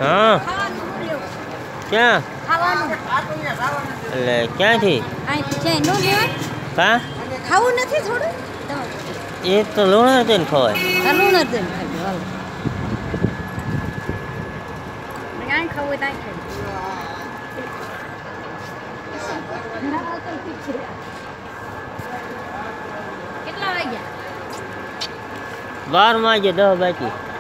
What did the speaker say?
હા ખાવાનું શું લેવું? ક્યાં ખાવાનું એટલે ક્યાંથી અહીંથી જાય ન લેવાય? કા ખાવું નથી થોડું? એ તો લુણા છે ને ખવાય ચાલુ નથી ખાલી હાલો. ક્યાં ખાવું હોય ત્યાં ખાઈ. કેટલા વાગ્યા? 12 વાગે 10 બાકી